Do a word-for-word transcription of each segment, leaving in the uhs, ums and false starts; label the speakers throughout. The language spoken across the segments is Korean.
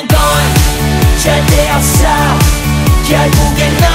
Speaker 1: 건 절대 없어. 결국엔 넌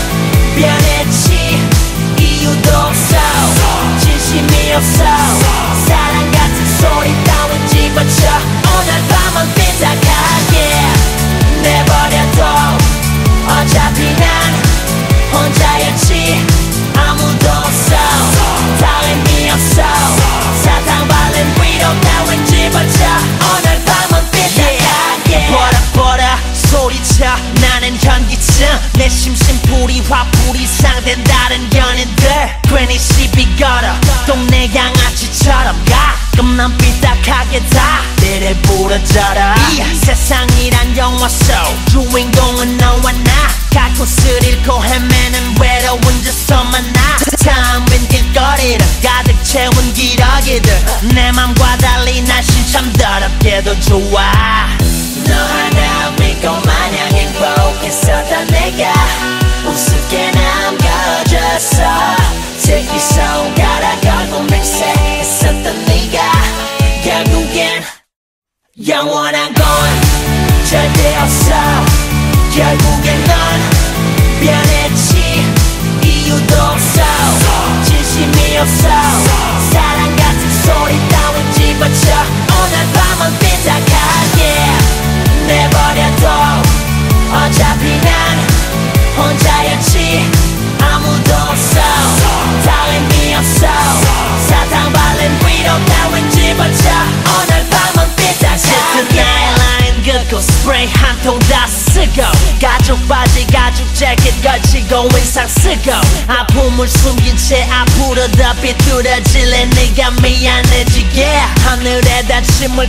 Speaker 1: 변했지. 이유도 없어. 진심이 없어. 사랑 같은 소리 따윈 집어쳐. 오늘 밤은 삐딱하게 내버려둬. 어차피 난 혼자였지. 아무도 없어. 다 의미 없어. 사탕 발린 위로 따윈 집어쳐. 오늘 밤은 삐딱하게 버려 버려 소리쳐. 나는 현기증. 내 심심풀이 화풀이 상된 다른 연인들. 괜히 시비 걸어 동네 양아치처럼 가끔 난 삐딱하게 다 때려 부러져라. 이 세상이란 영화 속 주인공은 너와 나. 가끔 스릴 잃고 헤매는 외로운 저서 만나. 참 빈 길거리를 가득 채운 기러기들. 내 맘과 달리 날씬 참 더럽게도 좋아. 너 하나 믿고 마냥 행복했었던 내가 우습게 남겨졌어. 특히 손가락 걸고 맹세했었던 네가 결국엔 영원한 건 절대 없어. 결국엔 넌 변했지. 이유도 없어. 진심이 없어. 사랑 같은 소리 따윈 집어쳐. 오늘 밤은 삐딱하게 내버려둬. 어차피 난 혼자였지. 아무도 없어. 다 의미 없어. 사탕 발린 위로 따윈 집어쳐. 오늘 밤은 삐딱하게 라인 긋고 스프레이 한 통 다 쓰고 가죽 바지 가죽 재킷 걸치고 인상 쓰고 아픔을 숨긴 채 앞으로 더 비뚤어질래. 네가 미안해지게 하늘에다 침을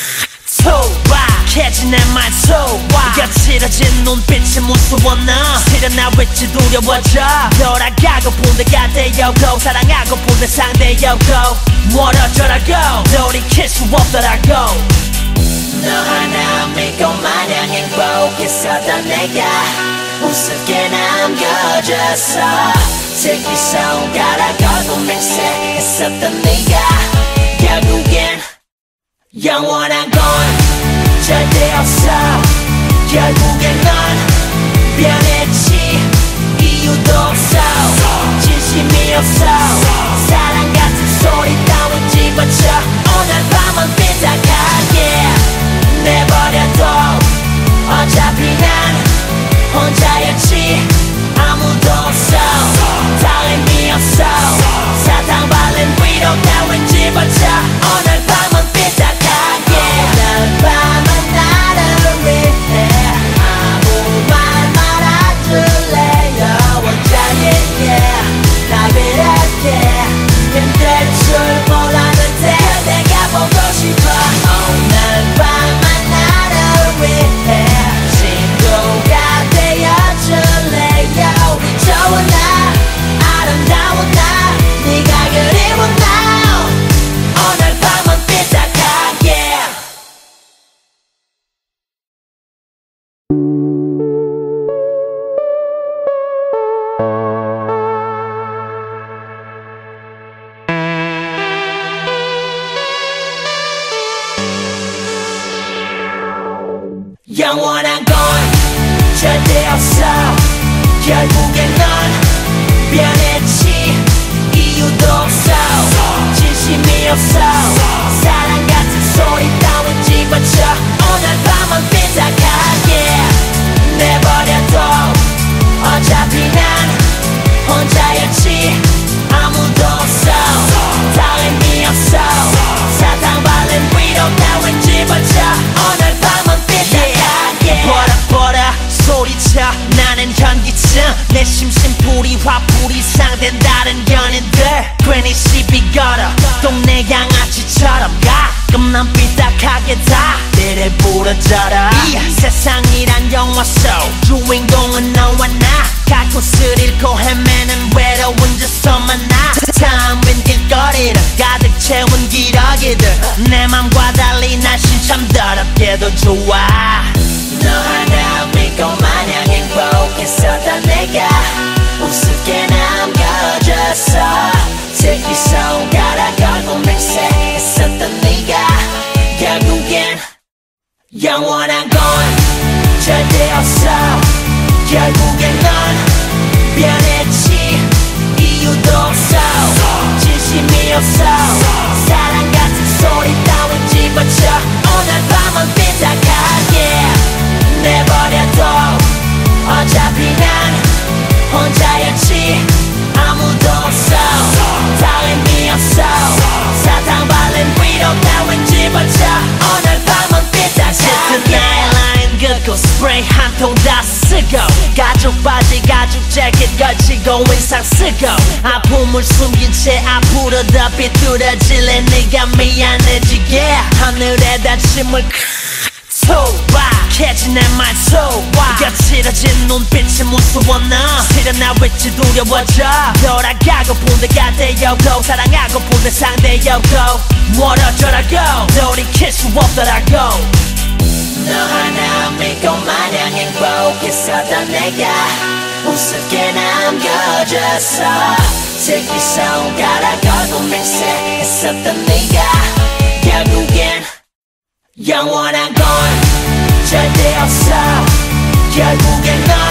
Speaker 1: 소박해진 내 말소와 거칠어진 눈빛이 무서워. 너 실은 나 왠지 두려워져. 돌아가고 본데가 되었고 사랑하고 본데 상대였고 멀어져라고 돌이킬 수 없더라고. 너 하나 믿고 마냥 행복했었던 내가 우습게 남겨졌어. 특히 손가락 걸고 맹세했었던 네가 결국엔 영원한 건 절대 없어. 결국엔 넌 변했지. 이유도 없어. 진심이 없어. 사랑 같은 소리 따윈 집어쳐. 오늘 밤은 삐딱하게 내버려둬. 어차피 난 혼자였지. 아무도 없어. 다 의미 없어. 사탕 발린 위로 따윈 집어쳐. 오늘 밤은 삐딱하게 오늘 밤은 나를 위해 아무 말 말아줄래요. 원자리에 날 위할게. 힘들 줄 몰랐는데 내가 보고 싶어. 오늘 밤은 나를 위해 친구가 되어줄래요. 우리 좋은 날 아름다운 날 네가 그리운 날 오늘 밤은 삐딱하게. 영원한 건 절대 없어. 결국엔 넌 변했지. 이유도 없어. 진심이 없어. 사랑 같은 소리 따윈 집어쳐. 오늘 밤은 삐딱하게 내버려둬. 어차피 난 혼자였지. 아무도 없어. 다 의미 없어. 사탕 발린 위로 따윈 집어쳐. 오늘 밤은 삐딱하게 버려 버려 소리쳐. 나는 현기증. 내 심심풀이 화풀이 상된 다른 연인들. 괜히 시비 걸어 동네 양아치처럼 가끔 난 삐딱하게 다 때려 부러져라. 이 세상이란 영화 속 주인공은 너와 나. 가끔 스릴 잃고 헤매는 외로운 저서 만나. 참 빈 길거리를 가득 채운 기러기들. 내 맘과 달리 날씬 참 더럽게도 좋아. 너 하나 믿고 마냥 행복했었던 내가 우습게 남겨졌어. 특히 손가락 걸고 맹세했었던 네가 결국엔 영원한 건 절대 없어. 결국엔 넌 변했지. 이유도 없어. 진심이 없어. 사랑 같은 소리 따윈 집어쳐. 오늘 밤은 삐딱하게 내버려둬. 어차피 난 혼자였지. 아무도 없어. 다 의미 없어. 사탕 발린 위로 따윈 집어쳐. 오늘 밤은 삐딱하게 라인 긋고 스프레이 한 통 다 쓰고 가죽 바지 가죽 재킷 걸치고 인상 쓰고 아픔을 숨긴 채 앞으로 더 비뚤어질래. 네가 미안해지게 하늘에다 침을 소박해진 내 말소와 거칠어진 눈빛이 무서워. 너 실은 나 왜지 두려워져. 돌아가고 본 데가 되었고 사랑하고 본 내 상대였고 멀어져라고 돌이킬 수 없더라고. 너 하나 믿고 마냥 행복했었던 내가 우습게 남겨졌어. 슬피 손가락 걸고 맹세했었던 네가 결국엔 영원한 건 절대 없어. 결국엔 넌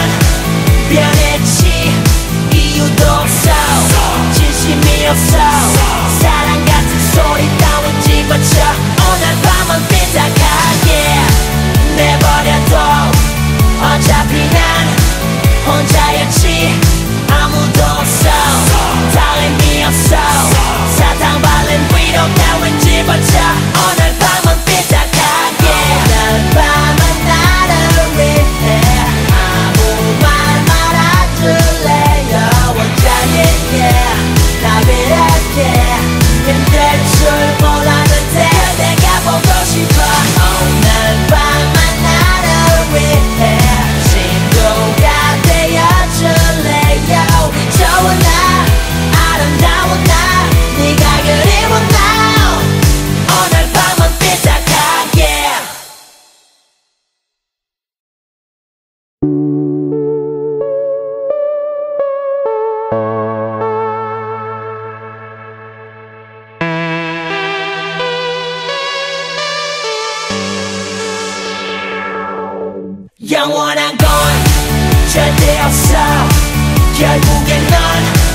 Speaker 1: 변했지. 이유도 없어. 진심이 없어. 사랑 같은 소리 따윈 집어쳐. 오늘 밤은 삐딱하게 내버려둬. 어차피 난 혼자였지. 아무도 없어. 다 의미 없어. 사탕 발린 위로 따윈 집어쳐. 오늘 밤은 삐딱하게 오늘 밤은 나를 위해 아무 말 말아줄래요. 원장에게 나 그렇게 힘들 줄 몰랐는데 내가 보고 싶어. 오늘 밤은 나를 위해 친구가 되어줄래요. 우리 좋은 날 아름다운 날 네가 그리운 날 오늘 밤은 삐딱하게. 영원한 건 절대 없어. 결국엔 넌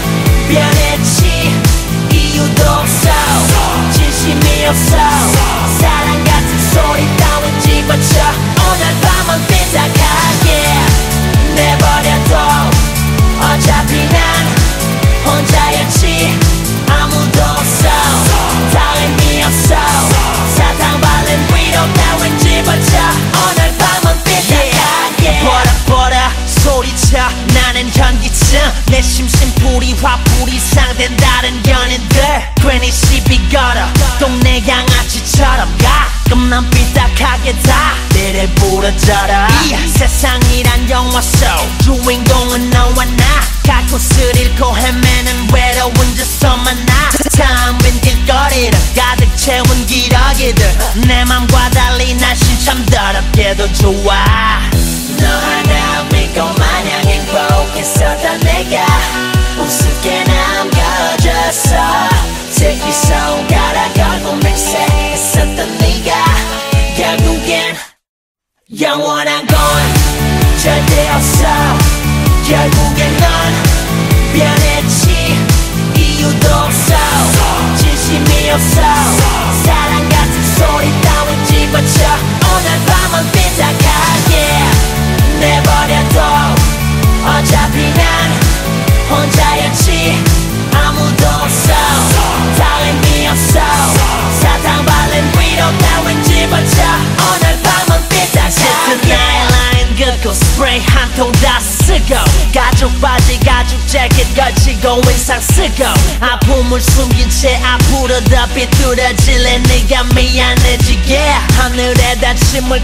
Speaker 1: 변했지. 이유도 없어. 진심이 없어. 사랑 같은 소리 따윈 집어쳐. 오늘 밤은 삐딱하게 내버려둬. 어차피 난 혼자였지. 아무도 없어. 다 의미 없어. 사탕 발린 위로 따윈 집어쳐. 오늘 밤은 삐딱하게 버럭버럭 소리쳐. 나는 현기증. 내 심심풀이 화풀이 상된 다른 연인들 괜히 시비 걸어. 동네 양아치처럼 가끔 난 삐딱하게 다 내래 부러져라. 세상이란 영화 속 주인공은 너와 나. 갈 곳을 잃고 헤매는 외로운 저서만 나. 텅 빈 길거리를 가득 채운 기러기들 내 맘과 달리 날씬 참 더럽게도 좋아. 너 하나 믿고 마냥 행복했었던 내가 우습게 남겨졌어. 슬피 손가락 걸고 맹세했었던 네가 결국엔 영원한 건 절대 없어. 결국엔 넌 변했지. 이유도 없어. 진심이 없어. 사랑 같은 소리 따윈 집어쳐. 오늘 밤은 삐딱하게 내버려둬. 어차피 난 혼자였지. 아무도 없어. 다 의미 없어. 사탕 발린 위로 따윈 집어쳐. 오늘 밤은 삐딱하게 라인 긋고 스프레이 한 통 다 쓰고 가죽 바지 가죽 재킷 걸치고 인상 쓰고 아픔을 숨긴 채 앞으로 더 비뚤어질래. 네가 미안해지게 하늘에다 침을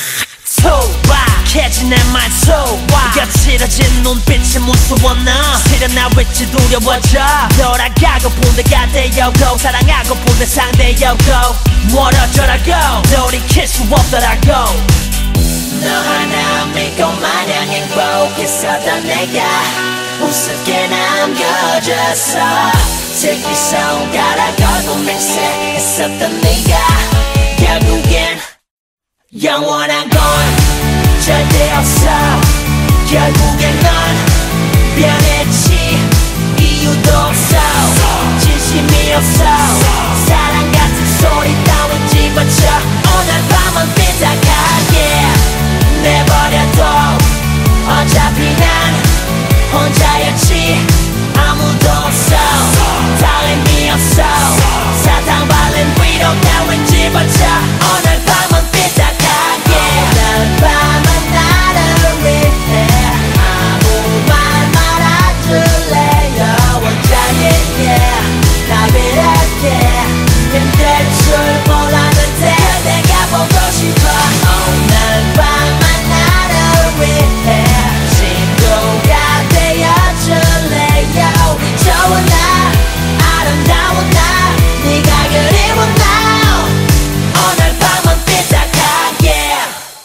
Speaker 1: 소박해진 내 말소와 거칠어진 눈빛이 무서워. 너 실은 나 왜지 두려워져. 돌아가고 본 데가 되었고 사랑하고 본 내 상대였고 멀어져라고 돌이킬 수 없더라고. 너 하나 믿고 마냥 행복했었던 내가 우습게 남겨졌어. 슬피 손가락 걸고 맹세했었던 네가 결국엔 영원한 건 절대 없어. 결국엔 넌 변했지. 이유도 없어. 진심이 없어. 사랑 같은 소리 따윈 집어쳐. 오늘 밤은 삐딱하게 내버려둬. 어차피 난 혼자였지. 아무도 없어. 다 의미 없어. 사탕 발린 위로 따윈 집어쳐. 오늘 밤은 삐딱하게. 오늘 밤은 나를 위해 아무 말 말아줄래요. 원장이게 나 그렇게 힘들 줄 몰랐는데 내가 보고 싶어. 오늘 밤은 나를 위해 친구가 되어줄래요. 우리 좋은 날 아름다운 날 네가 그리운 날 오늘 밤은 삐딱하게.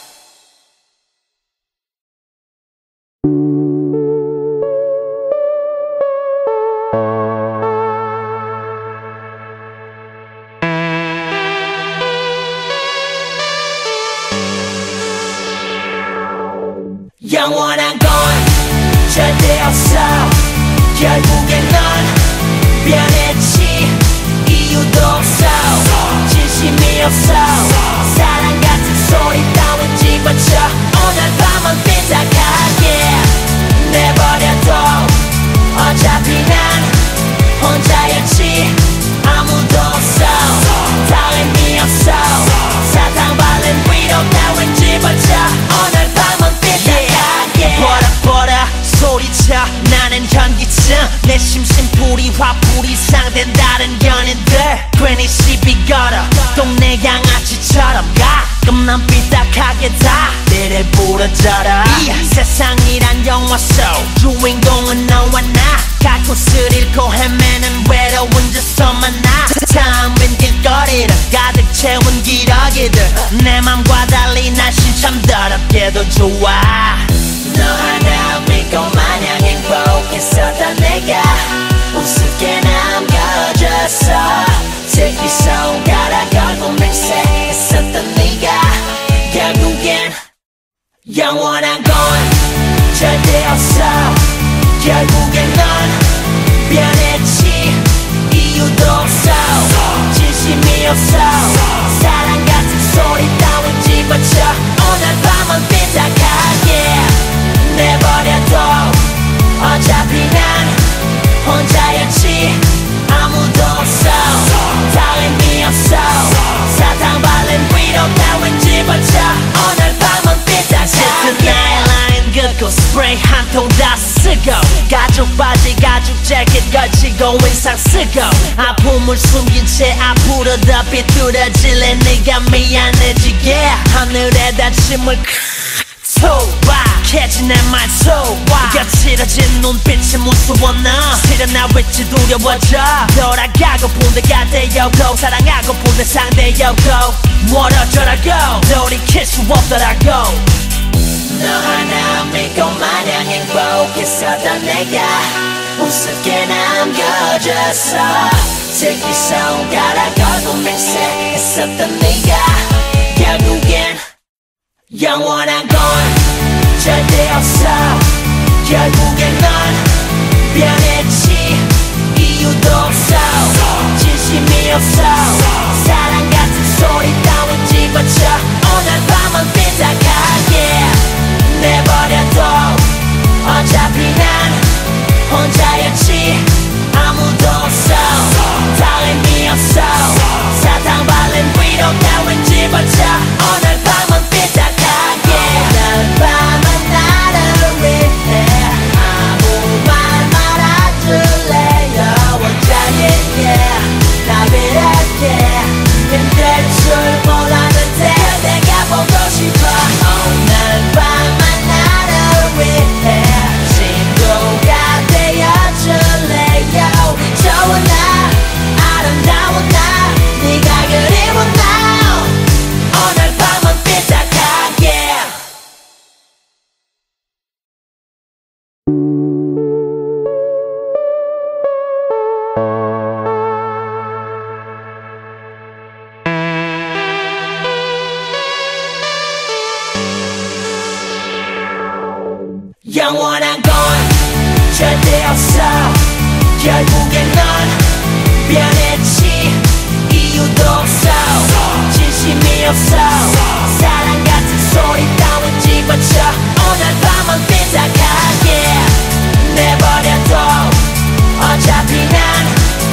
Speaker 1: 영원한 건 절대 없어. 결국엔 넌 변했지. 이유도 없어. 진심이 없어. 사랑 같은 소리 따윈 집어쳐. 오늘 밤은 삐딱하게 내버려둬. 어차피 난 혼자였지. 아무도 없어. 다 의미 없어. 사탕 발린 위로 따윈 집어쳐. 오늘 밤은 삐딱하게 버려 버려 소리쳐. 나는 현기증. 내 심심풀이 화풀이 상된 다른 연인들 괜히 시비 걸어. 동네 양아치처럼 가끔 난 삐딱하게 다 때려 부러져라. 이 세상이란 영화 속 주인공은 너와 나. 가곳을 잃고 헤매는 외로운 저서 만나. 텅빈 길거리를 가득 채운 기러기들. 내 맘과 달리 날씬 참 더럽게도 좋아. 너 하나 믿고 마냥 행복했었던 내가 우습게 남겨졌어. 특히 손가락 걸고 맹세했었던 네가 결국엔 영원한 건 절대 없어. 결국엔 넌 변했지. 이유도 없어. 진심이 없어. 사랑 같은 소리 따윈 집어쳐. 오늘 밤은 삐딱하게 내버려둬. 어차피 난 혼자였지. 아무도 없어. 다 의미 없어. 사탕 발린 위로 따윈 집어쳐. 오늘 밤은 삐딱하게 나의 라인 긋고 스프레이 한 통 다 쓰고 가죽 바지 가죽 재킷 걸치고 인상 쓰고 아픔을 숨긴 채 앞으로 더 비뚤어질래. 네가 미안해지게 하늘에다 침을 소박해진 내 말소와 거칠어진 눈빛이 무서워. 너 실은 나 왠지 두려워져. 돌아가고 본 데가 되었고 사랑하고 본 데 상대였고 멀어져라고 돌이킬 수 없더라고. 너 하나 믿고 마냥 행복했었던 내가 우습게 남겨졌어. 특히 손가락 걸고 맹세했었던 네가 결국엔 영원한 건 절대 없어. 결국엔 넌 변했지. 이유도 없어. 진심이 없어. 사랑 같은 소리 따윈 집어쳐. 오늘 밤은 삐딱하게 내버려둬. 어차피 난 혼자였지. 아무도 없어. 다 의미 없어. 사탕 발린 위로 따윈 집어쳐. 오늘 밤은 삐딱하게. 오늘 밤은 나를 위해 영원한 건 절대 없어. 결국엔 넌 변했지. 이유도 없어, 진심이 없어. 사랑 같은 소리 따윈 집어쳐. 오늘 밤은 삐딱하게 내버려둬. 어차피 난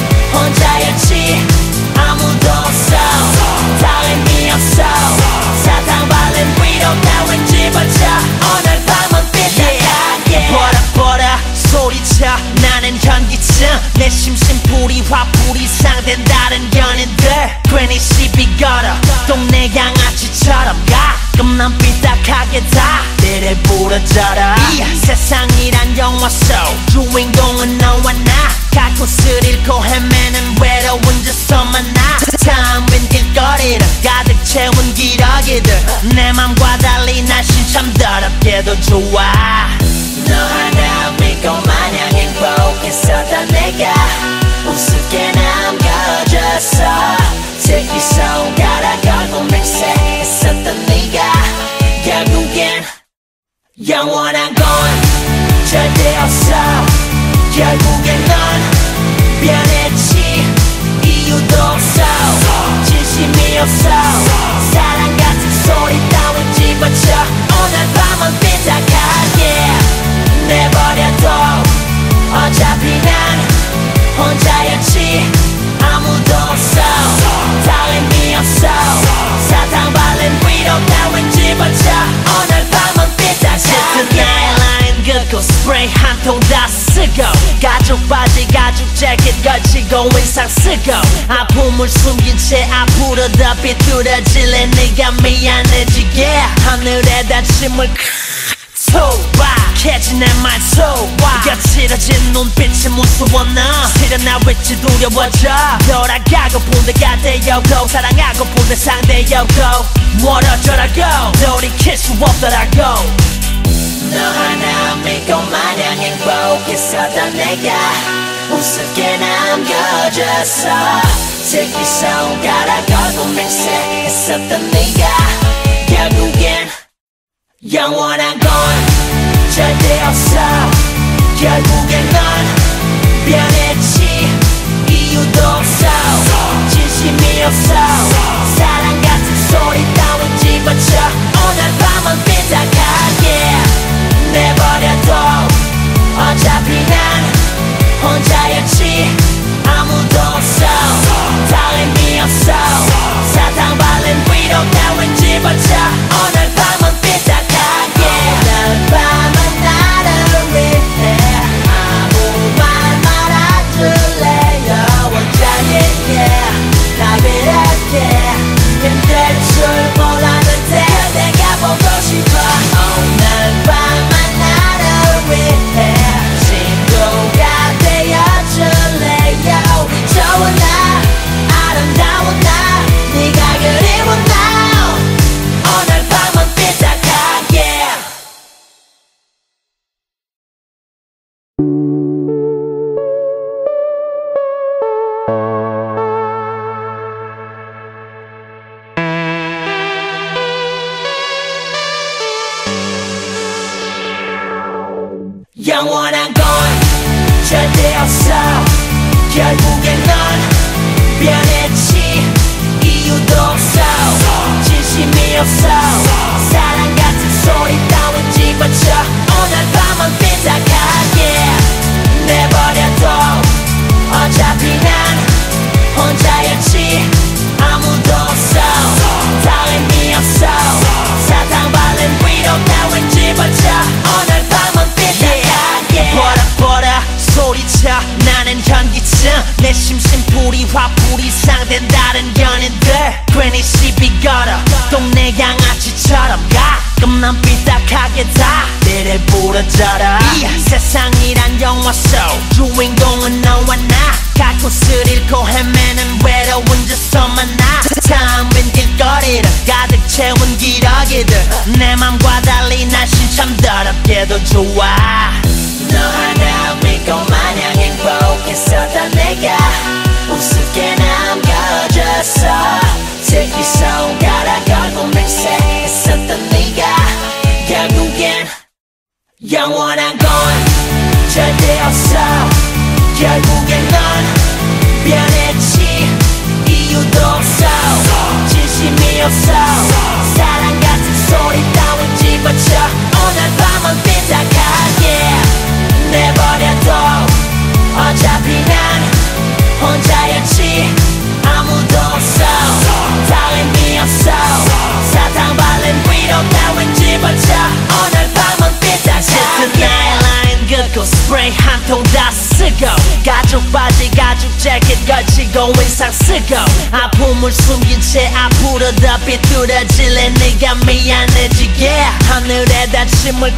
Speaker 1: 혼자였지. 아무도 없어, 다 의미 없어. 사탕 발린 위로 따윈 집어쳐. 오늘 밤은 삐딱하게 버려 버려 소리쳐. 나는 전기층. 내 심심풀이 화풀이 상된 다른 연인들 괜히 시비 걸어. 동네 양아치처럼 가끔 난 삐딱하게 다 내래 부러져라. 세상이란 영화 속 주인공은 너와 나. 갈 곳을 잃고 헤매는 외로운 저서만 나. 텅 빈 길거리를 가득 채운 기러기들. 내 맘과 달리 날씬 참 더럽게도 좋아. 너 하나 믿고 마냥 행복했었던 내가 우습게 남겨졌어. 특히 손가락 걸고 맹세했었던 네가 결국엔 영원한 건 절대 없어. 결국엔 넌 변했지. 이유도 없어, 진심이 없어. 사랑 같은 소리 따윈 집어쳐. 오늘 밤은 삐딱하게 내버려둬. 어차피 난 혼자였지. 아무도 없어, 다 의미 없어. 사탕 발린 위로 따윈 집어쳐. 오늘 밤은 삐딱하게 라인 긋고 스프레이 한 통 다 쓰고 가죽 바지 가죽 재킷 걸치고 의상 쓰고 아픔을 숨긴 채 앞으로 더 비뚤어질래. 네가 미안해지게 하늘에다 침을 소박해진 내 말소와 거칠어진 눈빛이 무서워. 너 실은 나 왠지 두려워져. 돌아가고 본 데가 되었고 사랑하고 본 데 상대였고 멀어져라고 돌이킬 수 없더라고. 너 하나 믿고 마냥 행복했었던 내가 우습게 남겨졌어. 특히 손가락 걸고 맹세했었던 네가 결국엔 영원한 건 절대 없어. 결국엔 넌 변했지. 이유도 없어, 진심이 없어. 사랑 같은 소리 따윈 집어쳐. 오늘 밤은 삐딱하게 내버려둬. 어차피 난 혼자였지. 아무도 없어, 다 의미 없어. 사탕 발린 위로 따윈 집어쳐. 오늘 밤은 삐딱하게 오늘 밤은 나를 위해 아무 말 말아줄래요. 원장에게 나 그렇게 힘들 줄 몰랐는데 내가 보고 싶어. 오늘 밤은 나를 위해 친구가 되어줄래요. 우리 좋은 날 아름다운 날 네가 그리운 날 오늘 밤은 삐딱하게. 영원한 건 절대 없어. 결국엔 넌 변했지. 이유도 없어, 진심이 없어. 사랑 같은 소리 따윈 집어쳐. 오늘 밤은 삐딱하게 내버려둬. 어차피 난 혼자였지. 아무도 없어, 다 의미 없어. 사탕 발린 위로 따윈 집어쳐. 오늘 밤은 삐딱하게 버려 버려 소리쳐. 나는 전기층. 내 심심풀이 화풀이 상된 다른 연인들 괜히 시비 걸어. 동네 양아치처럼 가끔 난 삐딱하게 다 내래 부러져라. 세상이란 영화 속 주인공은 너와 나. 갈 곳을 잃고 헤매는 외로운 저서만 나. 텅 빈 길거리를 가득 채운 기러기들. 내 맘과 달리 날씬 참 더럽게도 좋아. 너 하나 믿고 마냥 행복했었던 내가 우습게 남겨졌어. 특히 손가락 걸고 맹세했었던 네가 결국엔 영원한 건 절대 없어. 결국엔 넌 변했지. 이유도 없어. 진심이 없어. 사랑 같은 소리 따윈 집어쳐. 오늘 밤은 삐딱하게 내버려둬. 어차피 난 혼자였지. 아무도 없어. 다 의미 없어. 사탕 발린 위로 따윈 집어쳐. 오늘 밤은 삐딱하게 Tonight line 긋고 스프레이 한 통 다 쓰고 가죽 바지 가죽 재킷 걸치고 인상 쓰고 아픔을 숨긴 채 앞으로 더 삐뚤어질래. 네가 미안해지게 하늘에다 침을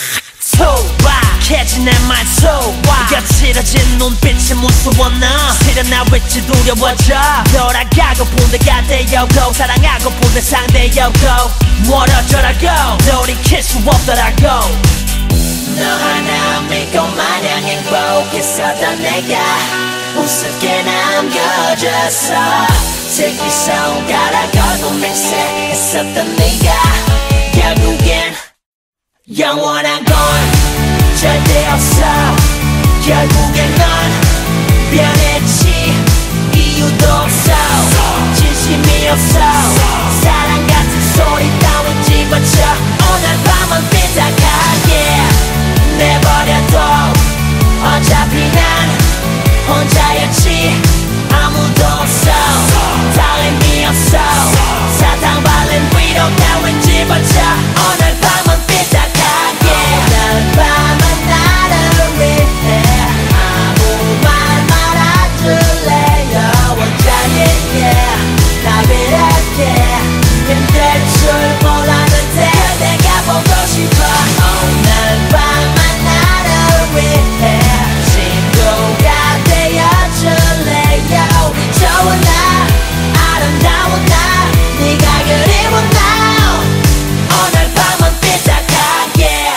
Speaker 1: 소박해진 내 말소와 거칠어진 눈빛이 무서워. 너 실은 나 왠지 두려워져. 돌아가고픈 데가 되었고 사랑하고픈 데 상대였고 멀어져라고 돌이킬 수 없더라고. 너 하나 믿고 마냥 행복했었던 내가 우습게 남겨졌어. 슬피 손가락 걸고 맹세했었던 네가 결국엔 영원한 건 절대 없어. 결국엔 넌 변했지. 이유도 없어. 진심이 없어. 사랑 같은 소리 따윈 집어쳐. 오늘 밤은 삐딱하게 내버려둬. 어차피 난 혼자였지. 아무도 없어. 다 의미 없어. 사탕 발린 위로 따윈 집어쳐. 오늘 밤은 삐딱하게 오늘 밤은 나를 위해 아무 말 말아줄래요. 원장님께 나 이렇게 힘들 줄 몰랐는데 내가 보고 싶어. 오늘 밤은 나를 위해 친구가 되어줄래요. 우리 좋은 날 아름다운 날 네가 그리운 날 오늘 밤은 삐딱하게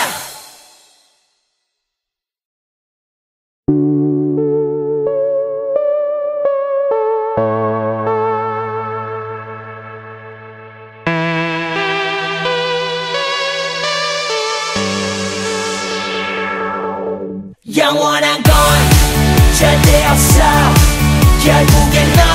Speaker 1: 영원한 건 절대 없어. 결국엔 넌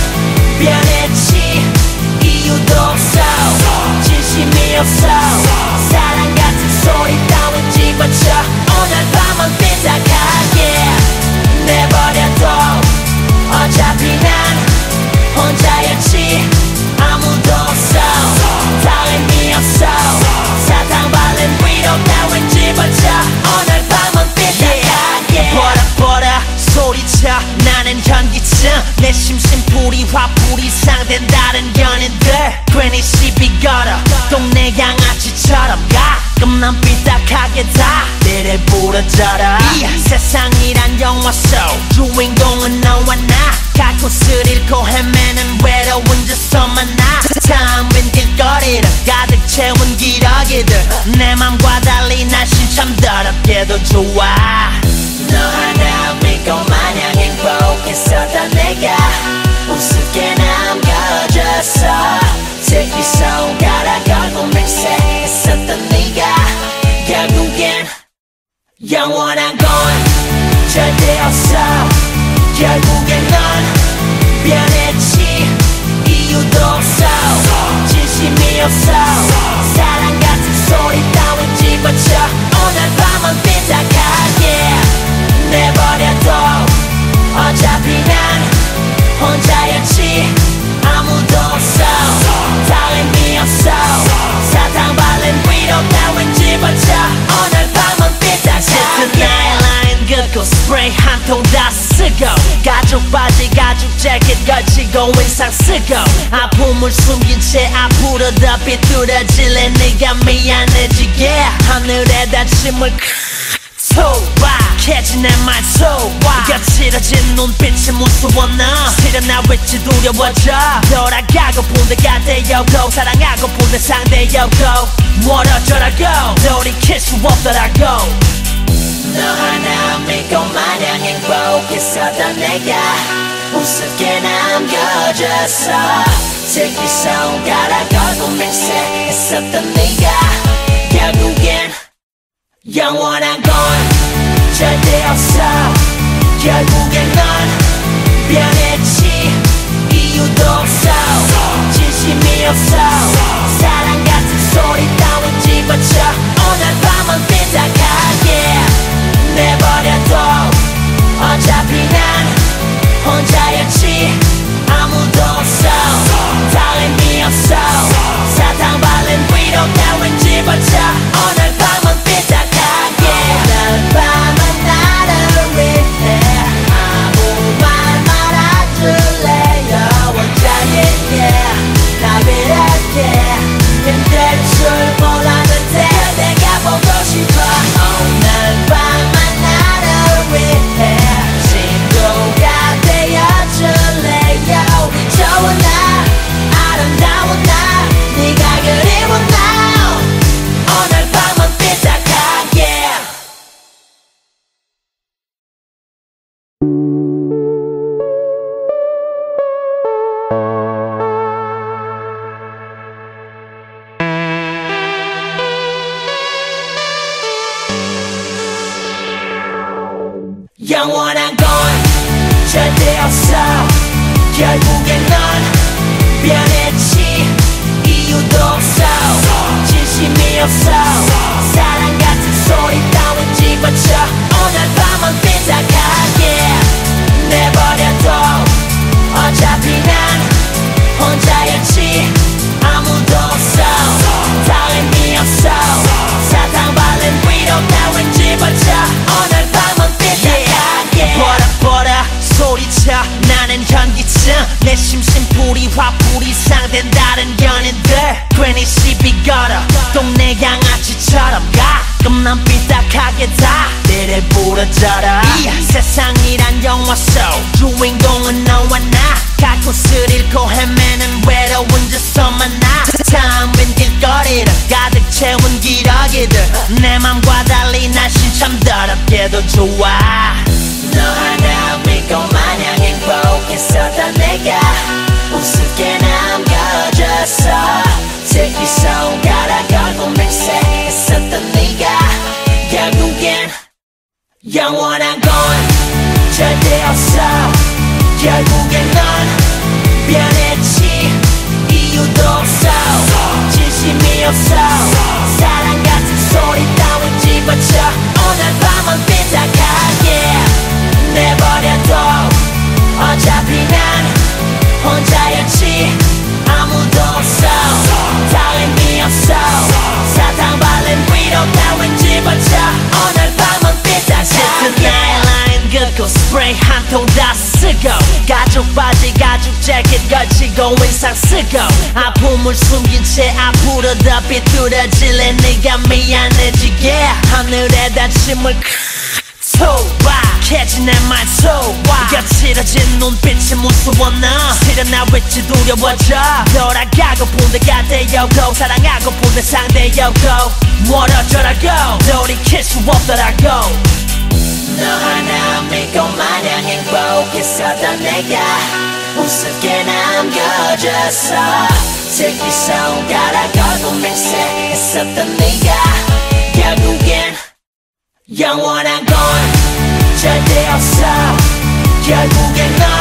Speaker 1: 변했지. 이유도 없어. 진심이 없어. 사랑 같은 소리 따윈 집어쳐. 오늘 밤은 삐딱하게 내버려둬. 어차피 난 혼자였지. 아무도 없어. 다 의미 없어. 사탕 발린 위로 따윈 집어쳐. 오늘 밤은 삐딱하게 버려 버려 소리쳐. 나는 현기증. 내 심심풀이 화풀이 상된 다른 연인들 괜히 시비 걸어. 동네 양아치처럼 가끔 난 삐딱하게 다 때려 부러져라. 이 세상이란 영화 속 주인공은 너와 나. 갈 곳을 잃고 헤매는 외로운 저서 만나. 텅빈 길거리를 가득 채운 기러기들 내 맘과 달리 날씬 참 더럽게도 좋아. 너 하나 믿고 마냥 행복했었던 내가 우습게 남겨졌어. 슬피 손가락 걸고 맹세했었던 네가 결국엔 영원한 건 절대 없어. 결국엔 넌 변했지. 이유도 없어. 진심이 없어. 사랑 같은 소리 따윈 집어쳐. 오늘 밤은 삐딱하게 내버려둬. 어차피 난 혼자였지. 아무도 없어. 다 의미 없어. 사탕 발린 위로 따윈 집어쳐. 오늘 밤은 삐딱하게 라인 긋고 스프레이 한 통 다 쓰고 가죽 바지 가죽 재킷 걸치고 인상 쓰고 아픔을 숨긴 채 앞으로 더 삐뚤어질래. 네가 미안해지게 하늘에다 침을 소박해진 내 말소와 거칠어진 눈빛이 무서워. 너 실은 나 왠지 두려워져. 돌아가고픈 데가 되었고 사랑하고픈 데 상대였고 멀어져라고 돌이킬 수 없더라고. 너 하나 믿고 마냥 행복했었던 내가 우습게 남겨졌어. 슬피 손가락 걸고 맹세했었던 네가 결국엔 영원한 건 절대 없어. 결국엔 넌 변했지. 이유도 없어. 진심이 없어. 사랑 같은 소리 따윈 집어쳐. 오늘 밤은 삐딱하게 내버려둬. 어차피 난 혼자였지. 아무도 없어. 다름이 없어. 사탕 발린 위로 따윈 집어쳐. 오늘 밤은 삐딱하게. 오늘 밤은 나를 위해 아무 말 말아줄래요. 원자에게 날 위할게. 힘들 줄 몰랐는데 내가 보고 싶어. 오늘 밤은 나를 위해 친구가 되어줄래요. 우리 좋은 날 아름다운 날 네가 그리운 날 오늘 밤은 삐딱하게. 영원한 건 절대 없어. 결국엔 넌 변했지. 이유도 없어. 진심이 없어. 사랑 같은 소리 따윈 집어쳐. 오늘 밤은 삐딱하게 내버려둬. 어차피 난 혼자였지. 아무도 없어. 다름이 없어. 사탕 발린 위로 따윈 집어쳐. 오늘 밤은 삐딱하게 버려 버려 소리쳐. 나는 전기층. 내 심심풀이 화풀이 상된 다른 연인들 괜히 시비 걸어. 동네 양아치처럼 가끔 난 삐딱하게 다 내를 부러져라. 이 세상이란 영화 속 주인공은 너와 나. 갈 곳을 잃고 헤매는 외로운 저서 만나. 텅빈 길거리를 가득 채운 기러기들. 내 맘과 달리 날씬 참 더럽게도 좋아. 너 하나 믿고 마냥 행복했었던 내가 우습게 남겨졌어. 슬피 손가락 걸고 맹세했었던 네가 결국엔 영원한 건 절대 없어. 결국엔 넌 변했지. 이유도 없어. 진심이 없어. 사랑 같은 소리 따윈 집어쳐. 오늘 밤은 삐딱하게 내버려둬. 어차피 난 혼자였지. 아무도 없어. 다름이 없어. 사탕 발린 위로 따윈 집어쳐. 오늘 밤은 삐딱하게 라인 긋고 스프레이 한 통 다 쓰고 가죽 바지 가죽 재킷 걸치고 인상 쓰고 아픔을 숨긴 채 앞으로 더 비뚤어질래. 네가 미안해지게 하늘에다 침을 소박해진 내 말소와 거칠어진 눈빛이 무서워. 너 실은 나 왠지 두려워져. 돌아가고픈 데가 되었고 사랑하고픈 데 상대였고 멀어져라고 돌이킬 수 없더라고. 너 하나 믿고 마냥 행복했었던 내가 우습게 남겨졌어. 슬피 손가락 걸고 맹세했었던 네가 결국엔 영원한 건 절대 없어. 결국엔 넌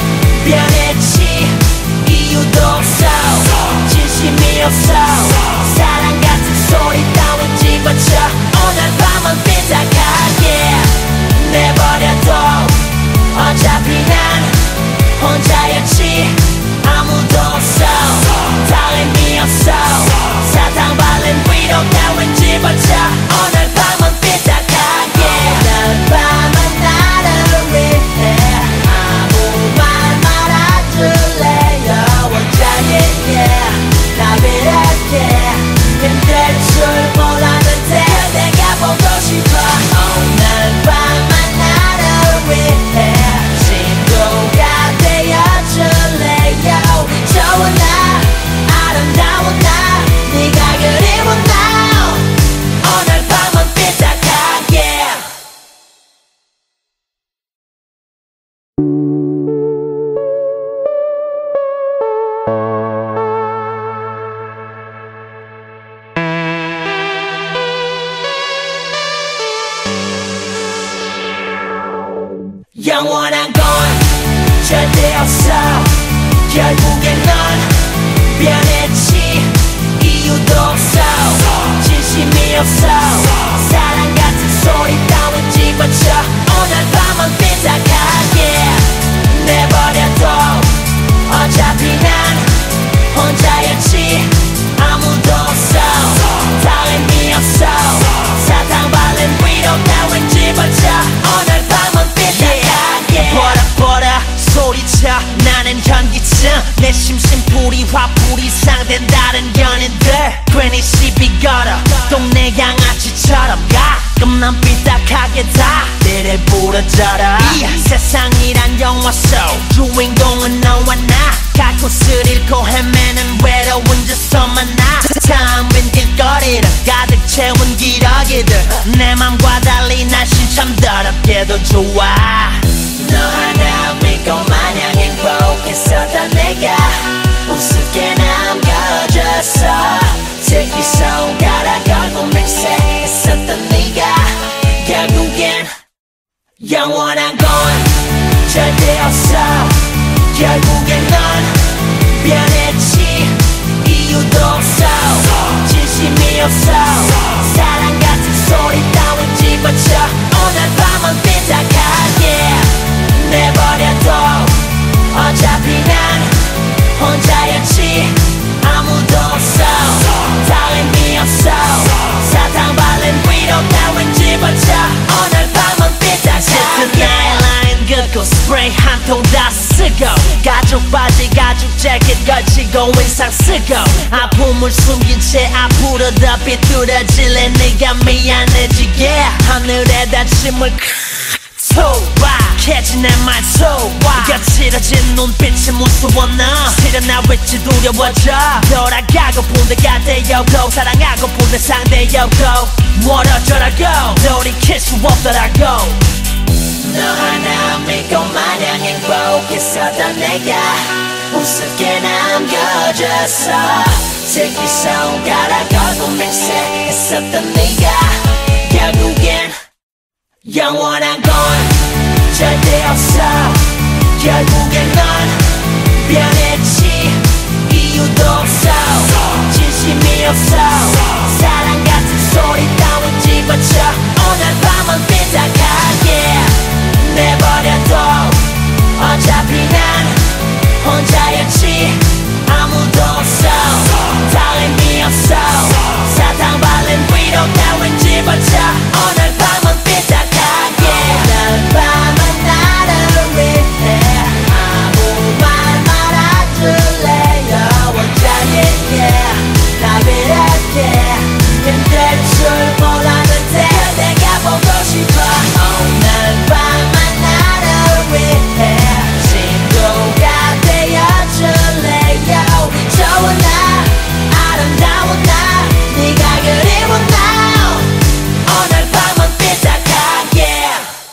Speaker 1: 변했지. 이유도 없어. 진심이 없어. 사랑 같은 소리 따윈 집어쳐. 오늘 밤은 삐딱하게 내버려둬. 어차피 난 혼자였지. 아무도 없어. 다름이 없어. 사탕 발린 위로 따윈 집어쳐. 오늘 밤은 삐딱하게 오늘 밤은 나를 위해 아무 말 말아줄래요. 원자에게 날 위할게. 힘들 줄 영원한 건 절대 없어. 결국엔 넌 변했지. 이유도 없어. 진심이 없어. 사랑 같은 소리 따윈 집어쳐. 오늘 밤은 삐딱하게 내버려둬. 어차피 난 혼자였지. 아무도 없어. 다 의미 없어. 사탕 발린 위로 따윈 집어쳐. 오늘 밤은 삐딱하게 보라 보라 소리쳐. 나는 현기증. 내 심심풀이 화풀이 상된 다른 연인들. 괜히 시비 걸어 동네 양아치처럼 가끔 난 삐딱하게 다 때를 부러져라. 세상이란 영화 속 주인공은 너와 나. 갈 곳을 잃고 헤매는 외로운 저서 만나. 텅 빈 길거리를 가득 채운 기러기들. 내 맘과 달리 날씬 참 더럽게도 좋아. 너 하나 믿고 마냥 행복했었던 내가 우습게 남겨졌어. 특히 손가락 걸고 맹세했었던 네가 결국엔 영원한 건 절대 없어. 결국엔 넌 변했지. 이유도 없어. 진심이 없어. 사랑 같은 소리 따윈 집어쳐. 오늘 밤은 삐딱하게 내버려둬. 어차피 난 혼자였지. 아무도 없어. 다 의미 없어. 사탕 발린 위로 따윈 집어쳐. 오늘 밤은 삐딱하게 나의 라인 긋고 스프레이 한 통 다 쓰고 가죽 바지 가죽 재킷 걸치고 인상 쓰고 아픔을 숨긴 채 앞으로 더 비뚤어질래. 네가 미안해지게 하늘에다 침을 소박해진 내 말소와 거칠어진 눈빛이 무서워. 너 실은 나 왠지 두려워져. 돌아가고픈 데가 되었고 사랑하고픈 데 상대였고 멀어져라고 돌이킬 수 없더라고. 너 하나 믿고 마냥 행복했었던 내가 우습게 남겨졌어. 특히 손가락 걸고 맹세했었던 네가 결국엔 영원한 건 절대 없어. 결국엔 넌 변했지. 이유도 없어. 진심이 없어. 사랑 같은 소리 따윈 집어쳐. 오늘 밤은 삐딱하게 내버려둬. 어차피 난 혼자였지. 아무도 없어. 다 의미 없어. 사탕 발린 위로 따윈 집어쳐. 오늘 밤은 삐딱하게 오늘 밤은 나를 위해 아무 말 말아줄래요. 원장님께 나 그렇게 힘들 줄 몰랐는데 내가 보고 싶어. 오늘 밤은 나를 위해 친구가 되어줄래요. 우리 좋은 날 아름다운 날 네가 그리운 날 오늘 밤은 삐딱하게.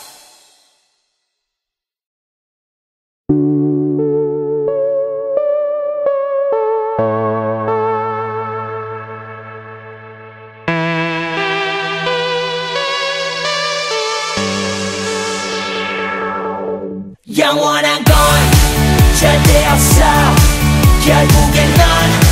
Speaker 1: 영원한 건 절대 없어. 결국엔 넌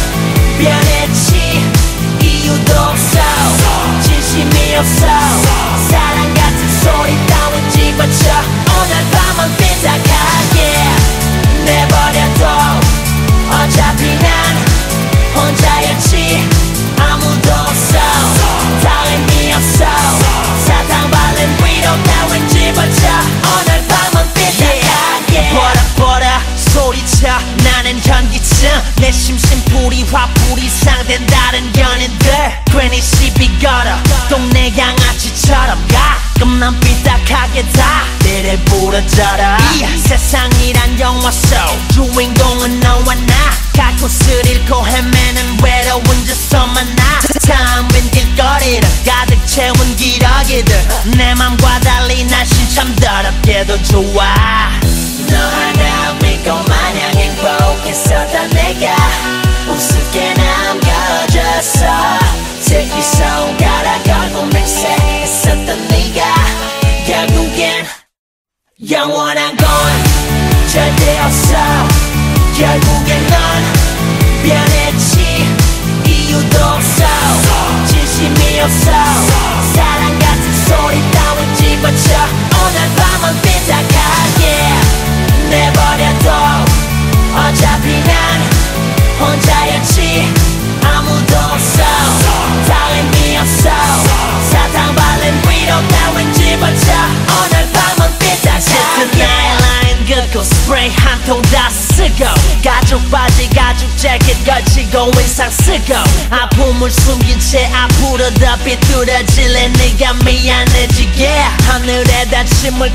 Speaker 1: 변했지. 이유도 없어. 진심이 없어. 사랑 같은 소리 따윈 집어쳐. 오늘 밤은 삐딱하게 내버려둬. 어차피 난 혼자였지. 아무도 없어. 다 의미 없어. 사탕 발린 위로 따윈 집어쳐. 오늘 밤은 삐딱하게 보라 보라 소리쳐. 나는 현기증. 내 심심풀이 화풀이 상된 다른 연인들. 괜히 시비 걸어 동네 양아치처럼 가끔 난 삐딱하게 다 때를 부러져라. 세상이란 영화 속 주인공은 너와 나. 갈 곳을 잃고 헤매는 외로운 저서 만나. 텅 빈 길거리를 가득 채운 기러기들. 내 맘과 달리 날씬 참 더럽게도 좋아. 너 하나 믿고 마냥 행복했었던 내가 우습게 남겨졌어. 특히 손가락 걸고 맹세했었던 네가 결국엔 영원한 건 절대 없어. 결국엔 넌 변했지. 이유도 없어. 진심이 없어. 사랑 같은 소리 따윈 집어쳐. 오늘 밤은 삐딱하게 내버려둬. 어차피 난 혼자였지. 아무도 없어. 다 의미 없어. 사탕 발린 위로 따윈 집어쳐. 오늘 밤은 삐딱하게 나의 라인 긋고 스프레이 한 통 다 쓰고 가죽 바지 가죽 재킷 걸치고 인상 쓰고 아픔을 숨긴 채 앞으로 더 비뚤어질래. 네가 미안해지게 하늘에다 침을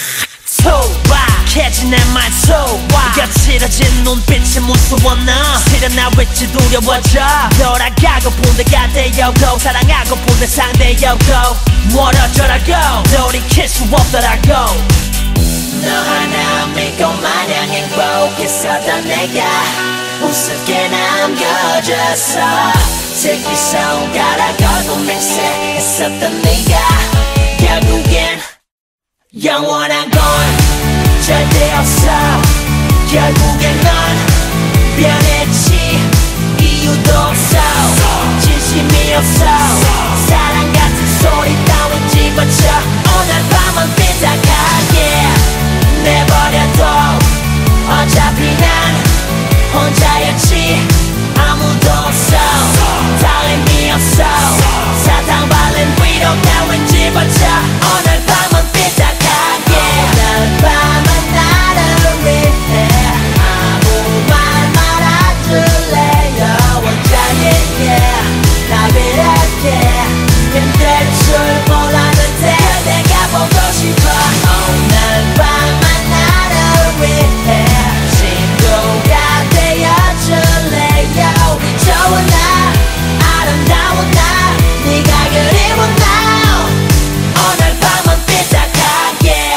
Speaker 1: 소박해진 내 말소와 거칠어진 눈빛이 무서워. 너 실은 나 위치 두려워져. 돌아가고픈 데가 되었고 사랑하고픈 데 상대였고 멀어져라고 돌이킬 수 없더라고. 너 하나 믿고 마냥 행복했었던 내가 우습게 남겨졌어. 슬피 손가락 걸고 맹세했었던 네가 결국엔 영원한 건 절대 없어. 결국엔 넌 변했지. 이유도 없어. 진심이 없어. 사랑 같은 소리 따윈 집어쳐. 오늘 밤은 삐딱하게 내버려둬. 어차피 난 혼자였지. 아무도 없어. 다 의미 없어. 사탕 발린 위로 따윈 집어쳐. 오늘 밤은 삐딱하게 오늘 밤은 나를 위해 아무 말 말아줄래요. 원장에게 나 그렇게 힘들 줄 몰랐는데 내가 보고 싶어. 오늘 밤은 나를 위해 친구가 되어줄래요. 우리 좋은 날 아름다운 날 네가 그리운 날 오늘 밤은 삐딱하게.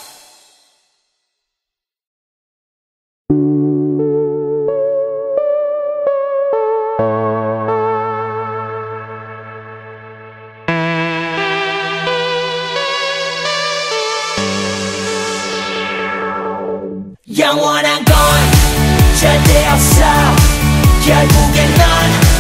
Speaker 1: 영원한 건 절대 없어. 결국엔 넌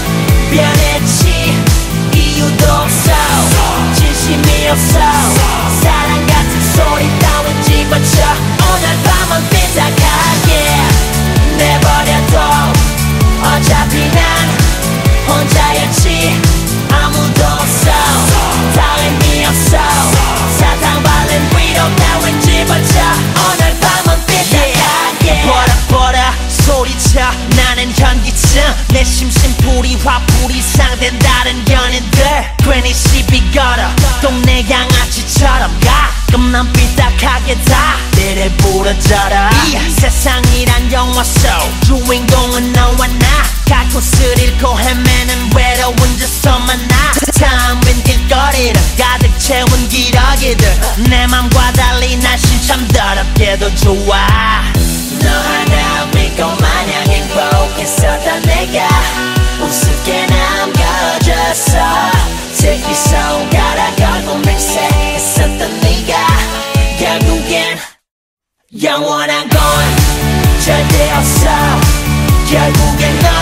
Speaker 1: 변했지. 이유도 없어. 진심이 없어. 사랑 같은 소리 따윈 집어쳐. 오늘 밤은 삐딱하게 내버려둬. 어차피 난 혼자였지. 아무도 없어. 다 의미 없어. 사탕 발린 위로 따윈 집어쳐. 오늘 밤은 삐딱하게 버려 버려 소리쳐. 나는 현기증. 내 심심풀이 화풀이 상된 다른 연인들 괜히 시비 걸어. 동네 양아치처럼 가끔 난 삐딱하게 다 내래 부러져라. 이 세상이란 영화 속 주인공은 너와 나. 갈 곳을 잃고 헤매는 외로운 저서만 나. 텅 빈 길거리를 가득 채운 기러기들 내 맘과 달리 날씬 참 더럽게도 좋아. 너 하나 믿고 마냥 행복했었던 내가 우습게 남겨졌어. 슬피 손가락 걸고 맹세했었던 네가 결국엔 영원한 건 절대 없어. 결국엔 넌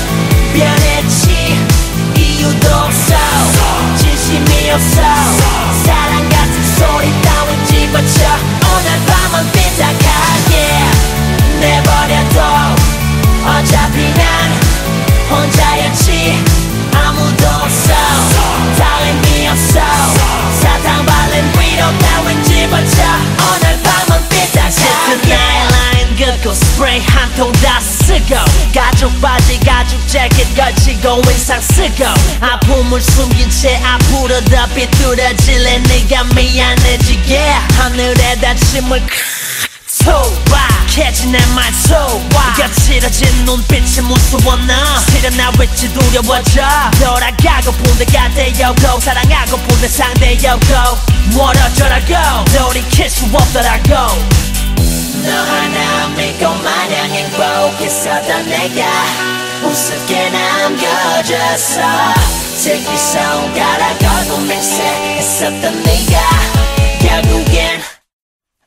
Speaker 1: 변했지. 이유도 없어. 진심이 없어. 사랑 같은 소리 따윈 집어쳐. 오늘 밤은 삐딱하게 내버려둬. 어차피 난 혼자였지. 아무도 없어. 다 의미 없어. 사탕 발린 위로 따윈 집어쳐. 오늘 밤은 삐딱하게 나의 라인 긋고 스프레이 한 통 다 쓰고 가죽 바지 가죽 재킷 걸치고 인상 쓰고 아픔을 숨긴 채 앞으로 더 비뚤어질래. 네가 미안해지게 하늘에다 침을 소박해진 내 말소와 거칠어진 눈빛이 무서워. 너 실은 나 위치 두려워져. 돌아가고픈 데가 되었고 사랑하고픈 데 상대였고 멀어져라고 돌이킬 수 없더라고. 너 하나 믿고 마냥 행복했었던 내가 우습게 남겨졌어. 슬피 손가락 걸고 맹세했었던 네가 결국엔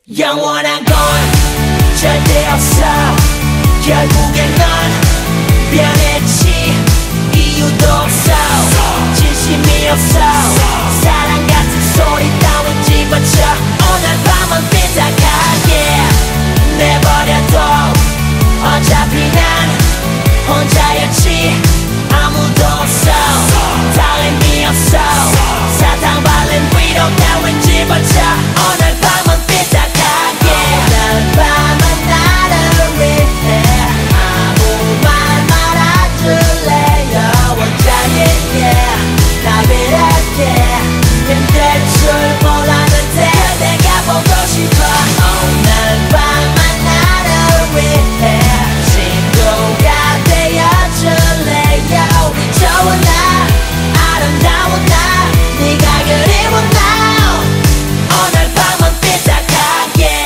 Speaker 1: 영원한 건 절대 없어. 결국엔 넌 변했지. 이유도 없어. 진심이 없어. 사랑 같은 소리 따윈 집어쳐. 오늘 밤은 삐딱하게 내버려둬. 어차피 난 혼자였지. 아무도 없어. 다 의미 없어. 사탕 발린 위로 따윈 집어쳐. 오늘 밤은 삐딱하게. 오늘 밤은 나를 위해 아무 말 말아줄래요. 원장에게 날 비랄게. 힘들 줄 몰랐는데 내가 보고 싶어. 오늘 밤은 나를 위해 친구가 되어줄래요. 우리 좋은 날 아름다운 날 네가 그리운 날 오늘 밤은 삐딱하게.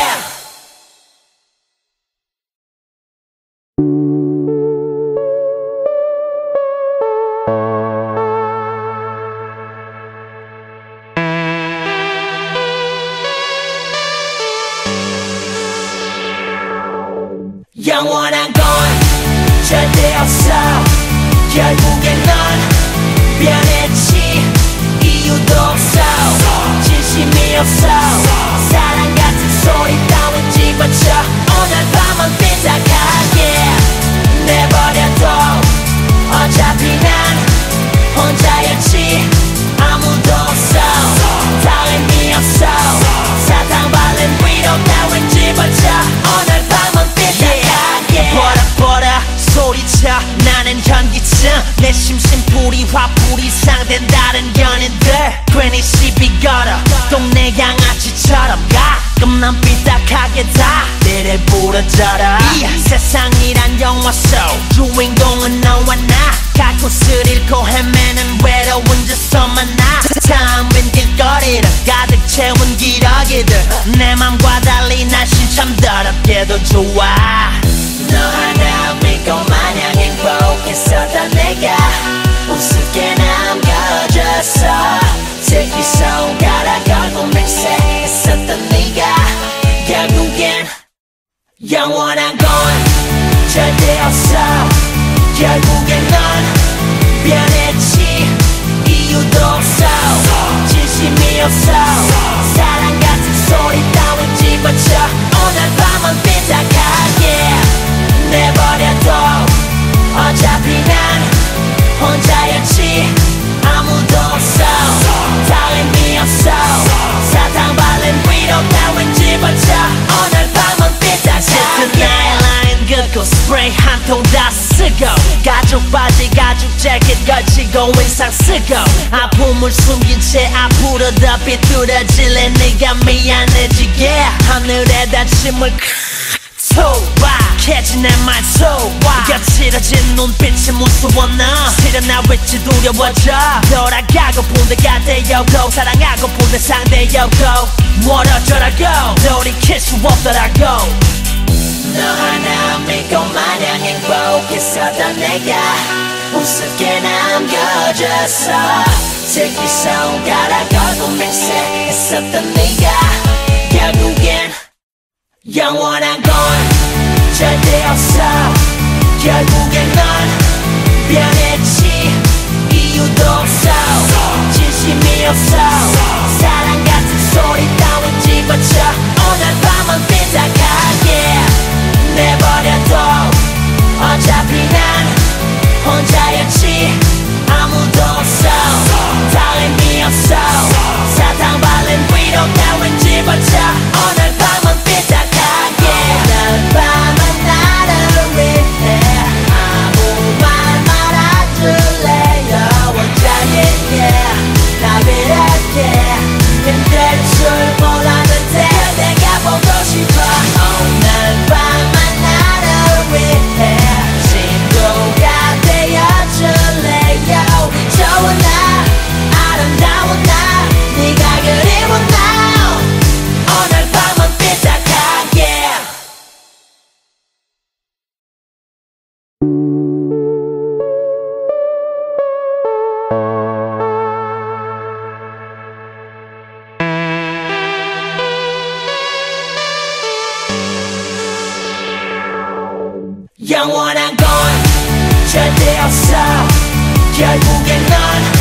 Speaker 1: 영원한 건 절대 없어. 결국엔 넌 변했지. 이유도 없어. 진심이 없어. 사랑 같은 소리 따윈 집어쳐. 오늘 밤은 삐딱하게 내버려둬. 어차피 난 혼자였지. 아무도 없어. 다 의미 없어. 사탕 발린 위로 따윈 집어쳐. 오늘 밤은 삐딱하게. 버라 버라 소리쳐. 나는 현기증. 내 심심풀이 화풀이 상된 다른 연인들. 괜히 시비 걸어 동네 양아치처럼 가끔 난 삐딱하게 다 때를 부러져라. 이 세상이란 영화 속 주인공은 너와 나. 갈 곳을 잃고 헤매는 외로운 저서만 나. 참 빈 길거리를 가득 채운 기러기들. 내 맘과 달리 날씬 참 더럽게도 좋아. 너 하나 믿고 마냥 행복했었던 내가 우습게 남겨졌어. 특히 손가락 걸고 맹세했었던 네가 결국엔 영원한 건 절대 없어. 결국엔 넌 변했지. 이유도 없어. 진심이 없어. 사랑 같은 소리 따윈 집어쳐. 오늘 밤은 삐딱하게 내버려둬. 어차피 난 혼자였지. 아무도 없어. 다 의미 없어. 사탕 발린 위로 따윈 집어쳐. 오늘 밤은 삐딱하게. 나의 라인 긋고 스프레이 한 통 다 쓰고 가죽 바지 가죽 재킷 걸치고 인상 쓰고 아픔을 숨긴 채 앞으로 더 비뚤어질래. 네가 미안해지게 하늘에다 침을 소박해진 내 말 소박. 거칠어진 눈빛이 무서워. 너 실은 나 왠지 두려워져. 돌아가고픈 데가 되었고 사랑하고픈 데 상대였고 멀어져라고 돌이킬 수 없더라고. 너 하나 믿고 마냥 행복했었던 내가 우습게 남겨졌어. 특히 손가락 걸고 맹세했었던 네가 결국엔 영원한 건 절대 없어. 결국엔 넌 변했지. 이유도 없어. 진심이 없어. 사랑 같은 소리 따윈 집어쳐. 오늘 밤은 삐딱하게 내버려둬. 어차피 난 혼자였지. 아무도 없어. 다 의미 없어. 사탕 발린 위로 따윈 집어쳐. 오늘 밤은 삐딱하게. 오늘 밤은 나를 위해 아무 말 말아줄래요. 원장에게 날 비랄게. 영원한 건 절대 없어. 결국엔 넌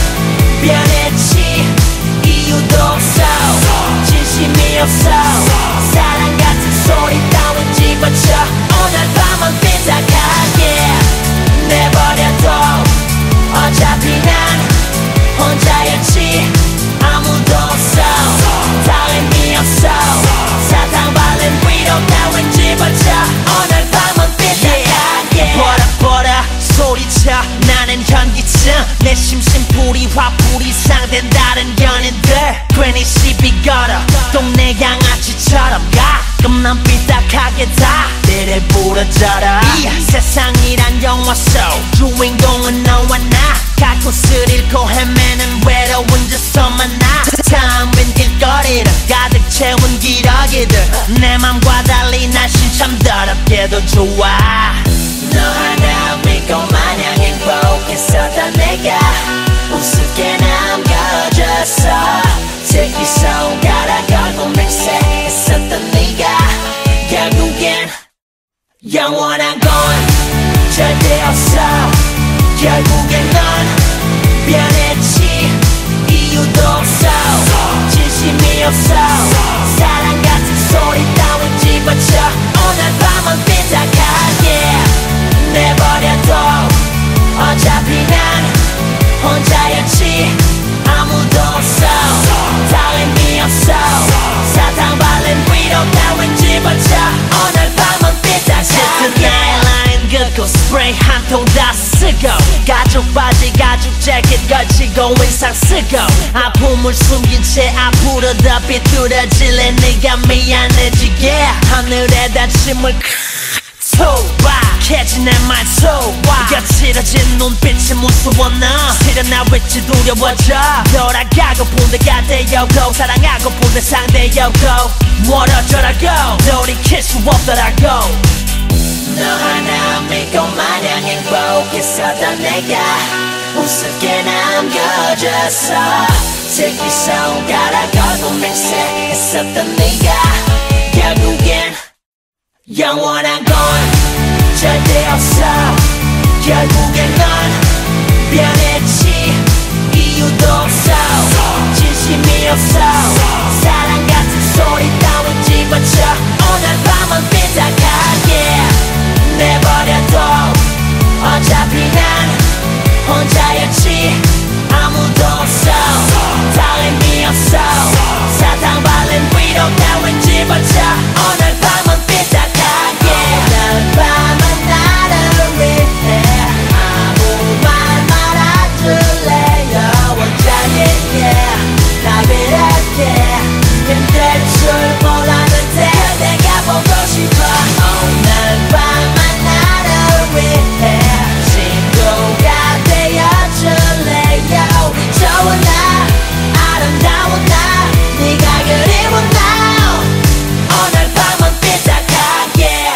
Speaker 1: 변했지. 이유도 없어. 진심이 없어. 사랑 같은 소리 따윈 집어쳐. 오늘 밤은 삐딱하게 내버려둬. 어차피 난 혼자였지. 아무도 없어. 다 의미 없어. 사탕 발린 위로 따윈 집어쳐. 오늘 밤은 삐딱하게 버려 버려 소리쳐. 나는 현기증. 내 심심풀이 화풀이 상된 다른 연인들. 괜히 시비 걸어 동네 양아치처럼 가끔 난 삐딱하게 다 때려 부러져라. 이 세상이란 영화 속 주인공은 너와 나. 갈 곳을 잃고 헤매는 외로운 저서 만나. 텅빈 길거리를 가득 채운 기러기들. 내 맘과 달리 날씬 참 더럽게도 좋아. 너 하나 믿고 마냥 행복했었던 내가 우습게 남겨졌어. 특히 손가락 걸고 맹세했었던 네가 결국엔 영원한 건 절대 없어. 결국엔 넌 변했지. 이유도 없어. 진심이 없어. 사랑 같은 소리 따윈 집어쳐. 오늘 밤은 삐딱하게 내버려둬. 어차피 난 혼자였지. 아무도 없어. 다 의미 없어. 사탕 발린 위로 따윈 집어쳐. 오늘 밤은 삐딱하게 라인 긋고 스프레이 한 통 다 쓰고 가죽 바지 가죽 재킷 걸치고 인상 쓰고 아픔을 숨긴 채 앞으로 더 비뚤어질래. 네가 미안해지게 하늘에다 침을 소박해진 내 말소와 거칠어진 눈빛이 무서워. 너 실은 나 왠지 두려워져. 돌아가고 본 데가 되었고 사랑하고 본 데 상대였고 멀어져라고 돌이킬 수 없더라고. 너 하나 믿고 마냥 행복했었던 내가 우습게 남겨졌어. 특히 손가락 걸고 맹세했었던 네가 결국엔 영원한 건 절대 없어. 결국엔 넌 변했지. 이유도 없어. 진심이 없어. 사랑 같은 소리 따윈 집어쳐. 오늘 밤은 삐딱하게 내버려둬. 어차피 난 혼자였지. 아무도 없어. 다 의미 없어. 사탕 발린 위로 따윈 집어쳐. 오늘 밤은 삐딱하게 오늘 밤은 나를 위해 아무 말 말아줄래요. 원장님께 나 그렇게 힘들 줄 몰랐는데 내가 보고 싶어. 오늘 밤은 나를 위해 친구가 되어줄래요. 우리 좋은 날 아름다운 날 네가 그리운 날 오늘 밤은 삐딱하게.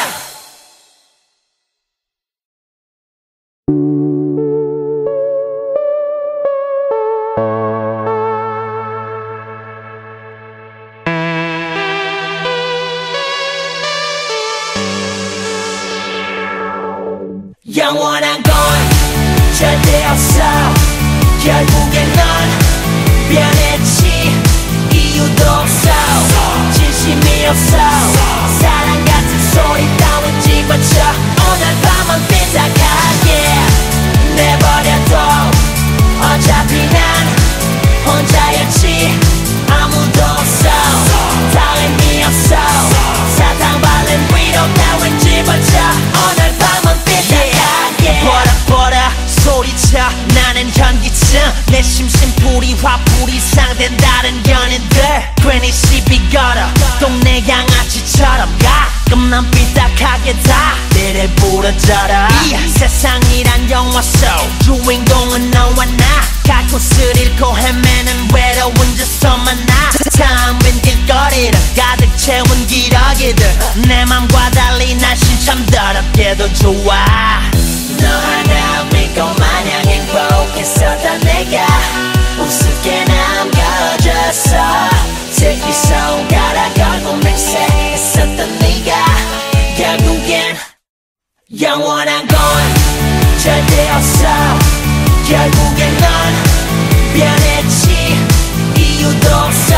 Speaker 1: 영원한 건 절대 없어. 결국엔 넌 변했지. 이유도 없어. 진심이 없어. 사랑 같은 소리 따윈 집어쳐. 오늘 밤은 삐딱하게 내버려둬. 어차피 난 혼자였지. 아무도 없어. 다 의미 없어. 사탕 발린 위로 따윈 집어쳐. 오늘 밤은 삐딱하게 버려 버려 소리쳐. 나는 현기증. 내 심심풀이 화풀이 상된 다른 연인들. 괜히 시비 걸어 동네 양아치처럼 가끔 난 삐딱하게 다 때려 부러져라. 이 세상이란 영화 속 주인공은 너와 나. 갈 곳을 잃고 헤매는 외로운 저서 만나. 텅빈 길거리를 가득 채운 기러기들. 내 맘과 달리 날씬 참 더럽게도 좋아. 너 하나 믿고 마냥 행복했었던 내가 우습게 남겨졌어. 특히 손가락 걸고 맹세했었던 네가 결국엔 영원한 건 절대 없어. 결국엔 넌 변했지. 이유도 없어.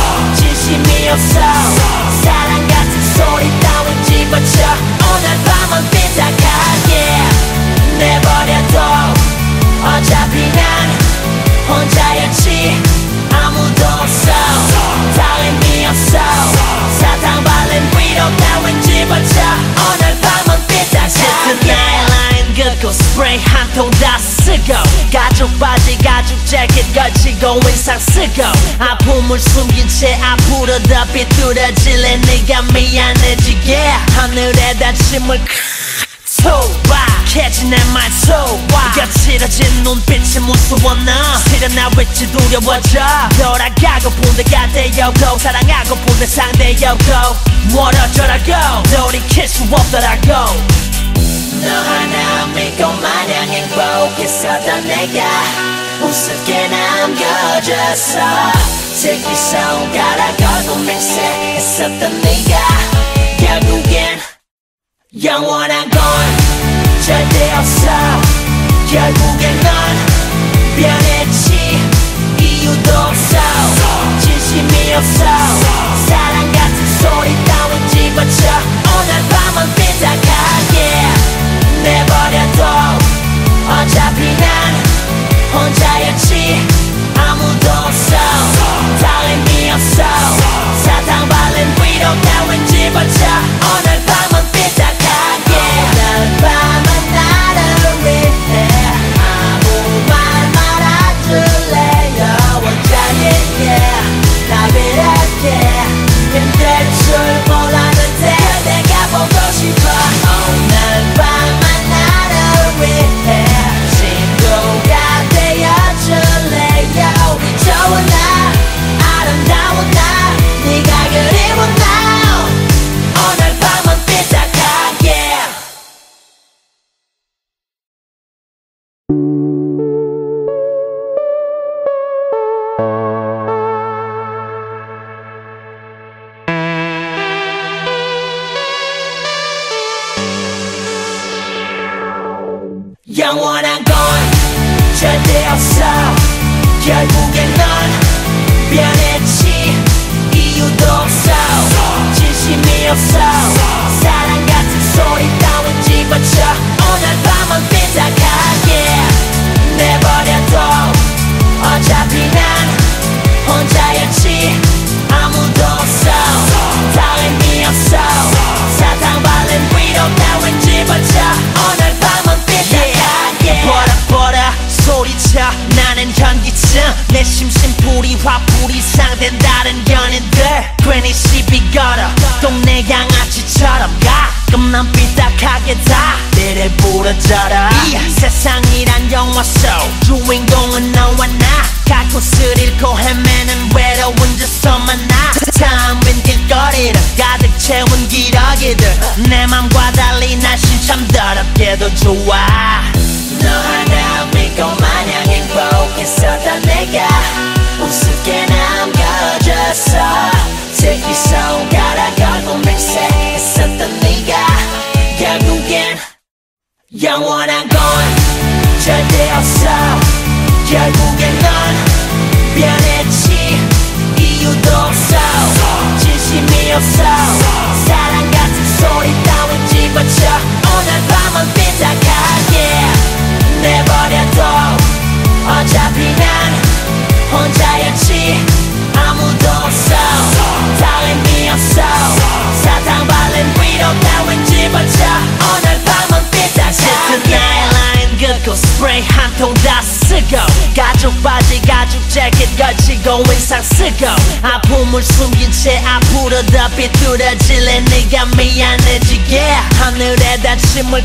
Speaker 1: 진심이 없어. 사랑 같은 소리 따윈 집어쳐. 오늘 밤은 삐딱하게 내버려둬. 어차피 난 혼자였지. 아무도 없어. 다 의미 없어. 사탕 발린 위로 따윈 집어쳐. 오늘 밤은 삐딱하게 라인 긋고 스프레이 한 통 다 쓰고 가죽 바지 가죽 재킷 걸치고 인상 쓰고 아픔을 숨긴 채 앞으로 더 비뚤어질래. 네가 미안해지게 하늘에다 침을 소박해진 내 말 소박 거칠어진 눈빛이 무서워. 너 실은 나 왠지 두려워져. 돌아가고픈 내가 되었고 사랑하고픈 내 상대였고 멀어져라고 돌이킬 수 없더라고. 너 하나 믿고 마냥 행복했었던 내가 우습게 남겨졌어. 슬피 손가락 걸고 맹세했었던 네가 결국엔 영원한 건 절대 없어. 결국엔 넌 변했지. 이유도 없어. 진심이 없어. 사랑 같은 소리 따윈 집어쳐. 오늘 밤은 삐딱하게 내버려둬. 어차피 난 혼자였지. 아무도 없어. 다 의미 없어. 사탕 발린 위로 따윈 집어쳐. 오늘 밤은 삐딱하게 오늘 밤은 나를 위해 아무 말 말아줄래요. 원장에게 나 그렇게 힘들 줄 몰랐는데 내가 보고 싶어. 오늘 밤은 나를 위해 친구가 되어줄래요. 우리 좋은 날 아름다운 날 네가 그리운 날 오늘 밤은 삐딱하게. 영원한 건 절대 없어. 결국엔 넌 변했지. 이유도 없어. 진심이 없어. 사랑 같은 소리 따윈 집어쳐. 오늘 밤은 삐딱하게 내버려둬. 어차피 난 혼자였지. 아무도 없어. 다 의미 없어. 사탕 발린 위로 따윈 집어쳐. 오늘 밤은 삐딱하게 버라 소리쳐. 나는 현기증. 내 심심풀이 화풀이 상된 다른 연인들 괜히 시비 걸어. 동네 양아치처럼 가끔 난 삐딱하게 다 때를 부러져라. 세상이란 영화 속 주인공은 너와 나. 갈 곳을 잃고 헤매는 외로운 저서만 나. 텅 빈 길거리를 가득 채운 기러기들 내 맘과 달리 날씬 참 더럽게도 좋아. 너 하나 믿고 마냥 행복했었던 내가 우습게 남겨졌어. 슬피 손가락 걸고 맹세했었던 네가 결국엔 영원한 건 절대 없어. 결국엔 넌 변했지. 이유도 없어. 진심이 없어. 사랑 같은 소리 따윈 집어쳐. 오늘 밤은 삐딱하게 내버려둬. 어차피 난 혼자였지. 아무도 없어. 다 의미 없어. 사탕 발린 위로 따윈 집어쳐. 오늘 밤은 삐딱하게 라인 긋고 스프레이 한 통 다 쓰고 가죽 바지 가죽 재킷 걸치고 인상 쓰고 아픔을 숨긴 채 앞으로 더 비뚤어질래. 네가 미안해지게 하늘에다 침을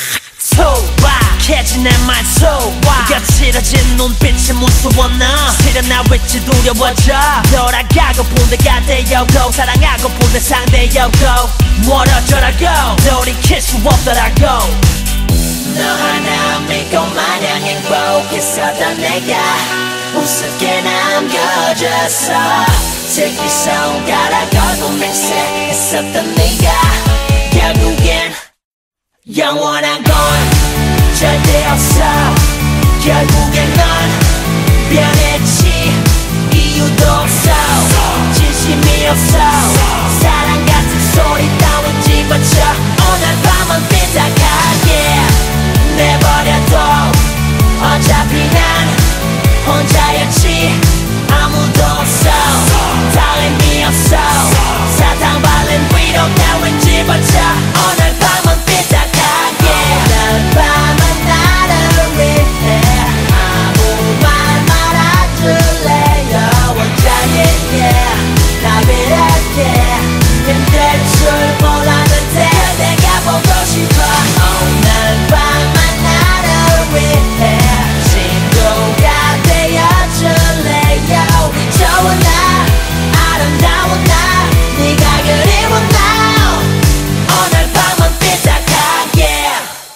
Speaker 1: 소박해진 내 말 소박 거칠어진 눈빛이 무서워. 너 실은 나 왠지 두려워져. 돌아가고픈 내가 되었고 사랑하고픈 내 상대였고 멀어져라고 돌이킬 수 없더라고. 너 하나 믿고 마냥 행복했었던 내가 우습게 남겨졌어. 슬피 손가락 걸고 맹세했었던 네가 결국엔 영원한 건 절대 없어. 결국엔 넌 변했지. 이유도 없어. 진심이 없어. 사랑 같은 소리 따윈 집어쳐. 오늘 밤은 삐딱하게 내버려둬. 어차피 난 혼자였지. 아무도 없어. 다 의미 없어. 사탕 발린 위로 따윈 집어쳐. 오늘 밤은 삐딱하게. 오늘 밤은 나를 위해 아무 말 말아줄래요. 원자에게 나 그렇게 힘들 줄 몰랐는데 내가 보고 싶어. 오늘 밤은 나를 위해 친구가 되어줄래요. 우리 좋은 날 아름다운 날 네가 그리운 날 오늘 밤은 삐딱하게.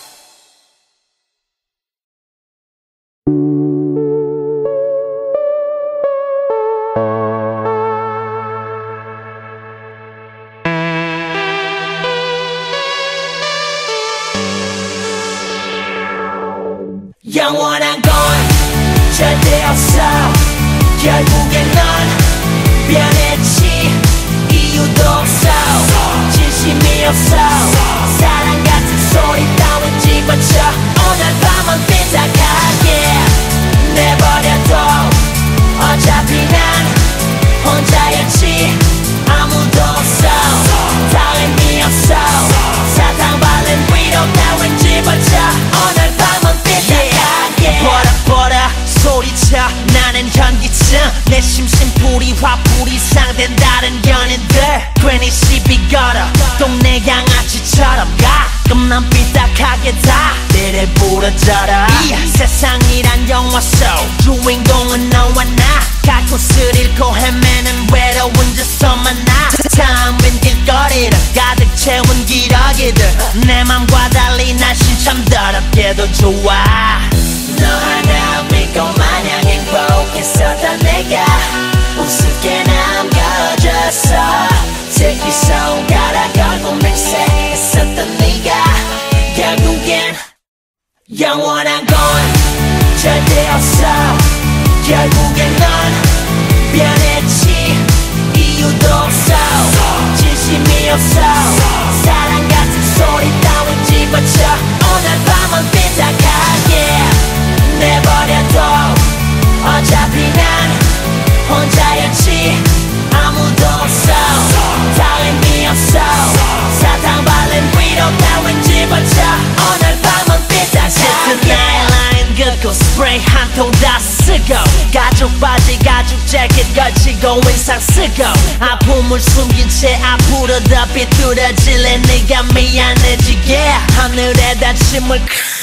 Speaker 1: 영원한 건 절대 없어. 결국엔 넌 변했지. 이유도 없어. 진심이 없어. 사랑 같은 소리 따윈 집어쳐. 오늘 밤은 삐딱하게 내버려둬. 어차피 난 혼자였지. 아무도 없어. 다 의미 없어. 사탕 발린 위로 따윈 집어쳐. 오늘 밤은 삐딱하게 버려 버려 소리쳐. 나는 현기증. 내 심심풀이 화풀이 상된 다른 연인들 괜히 시비 걸어. 동네 양아치처럼 가끔 난 삐딱하게 다 내래 부러져라. 이 세상이란 영화 속 주인공은 너와 나. 갈 곳을 잃고 헤매는 외로운 저서 만나. 텅빈 길거리를 가득 채운 기러기들. 내 맘과 달리 날씬 참 더럽게도 좋아. 너 하나 믿고 마냥 행복했었던 내가 우습게 남겨졌어. 특히 손가락 걸고 맹세했었던 네가 결국엔 영원한 건 절대 없어. 결국엔 넌 변했지. 이유도 없어. 진심이 없어. 사랑 같은 소리 따윈 집어쳐. 오늘 밤은 삐딱하게 내버려둬. 어차피 난 혼자였지. 아무도 없어. 다 의미 없어. 사탕 발린 위로 따윈 집어쳐. 오늘 밤은 삐딱하게 나의 라인 긋고 스프레이 한 통 다 쓰고 가죽 바지 가죽 재킷 걸치고 인상 쓰고 아픔을 숨긴 채 앞으로 더 비뚤어질래. 네가 미안해지게 하늘에다 침을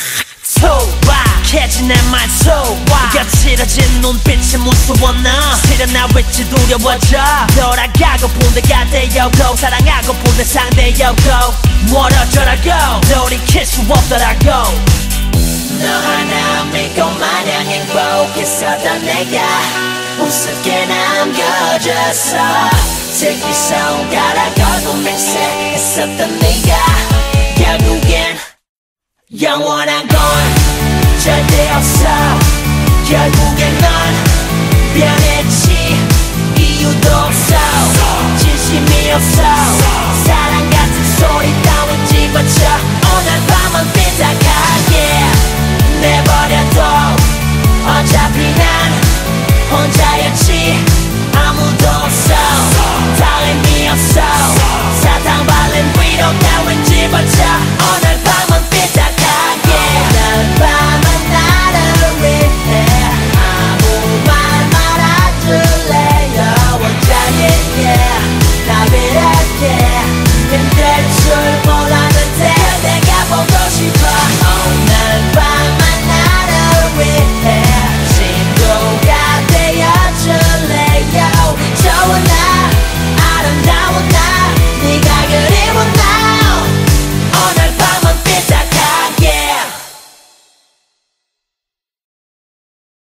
Speaker 1: 소박해진 내 말소와 거칠어진 눈빛이 무서워. 너 실은 나 왠지 두려워져. 돌아가고 본 데가 되었고 사랑하고 본 데 상대였고 멀어져라고 돌이킬 수 없더라고. 너 하나 믿고 마냥 행복했었던 내가 우습게 남겨졌어. 특히 손가락 걸고 맹세했었던 네가 결국엔 영원한 건 절대 없어. 결국엔 넌 변했지. 이유도